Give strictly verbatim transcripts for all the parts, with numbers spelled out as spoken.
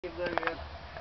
Завет.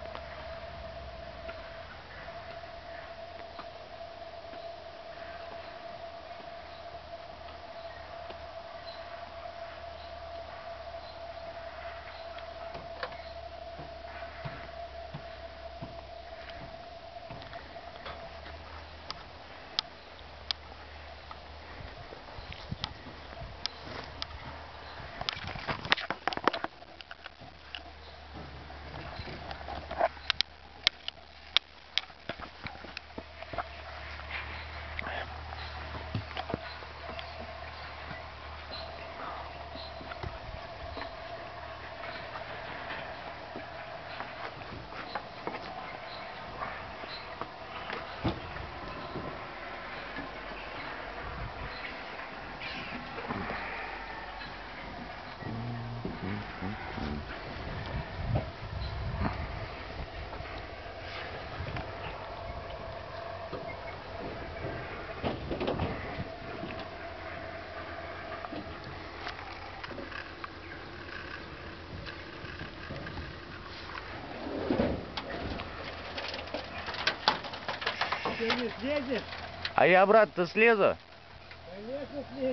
Ты не слезешь? А я обратно слезу? Конечно, слезешь.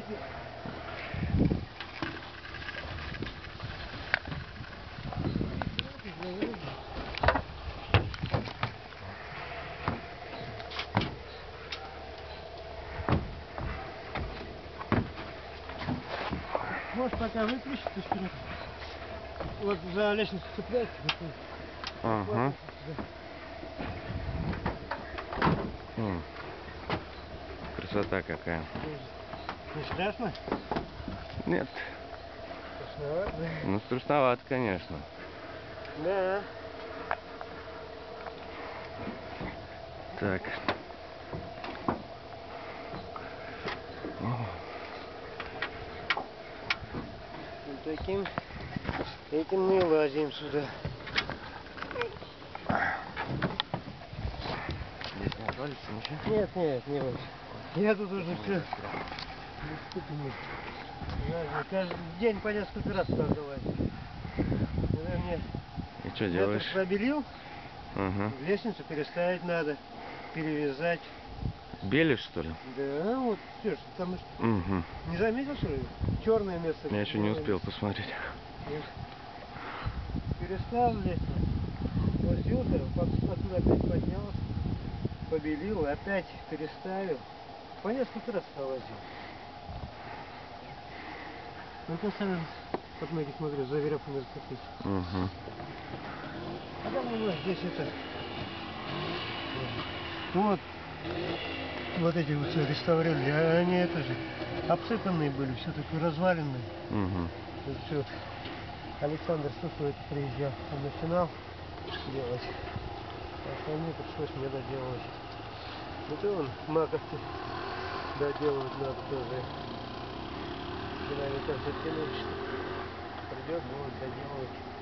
Может, пока выключить, то вперед. Вот за лестницу цепляйся. Ага. М. Красота какая. Не страшно? Нет. Страшновато, да? Ну, страшновато, конечно. Да. Так. Вот таким этим мы лазим сюда. Здесь не отвалится ничего? Нет, нет, не лазим. Я тут уже все. Каждый день по несколько раз надо лазить. Когда мне И что метр делаешь? пробелил, Ага. лестницу переставить надо, перевязать. Белишь, что ли? Да, вот, Серж, там Угу. не заметил, что ли? Черное место. Я еще не успел посмотреть. Нет. Переставил лестницу, возился, отсюда опять поднялся, побелил, опять переставил. По несколько раз лазил. Ну, ты сам под ноги смотрю, за веревку надо зацепить. Угу. А там у нас здесь это... Вот. Вот эти вот все реставрировали, а они это же обсыпанные были, все такое разваленное. Угу. Тут все. Александр Сухой приезжал, он начинал делать. А остальные пришлось мне доделывать. Это он маковки доделывать надо тоже. Динамика затянуть. Придет, будет доделывать.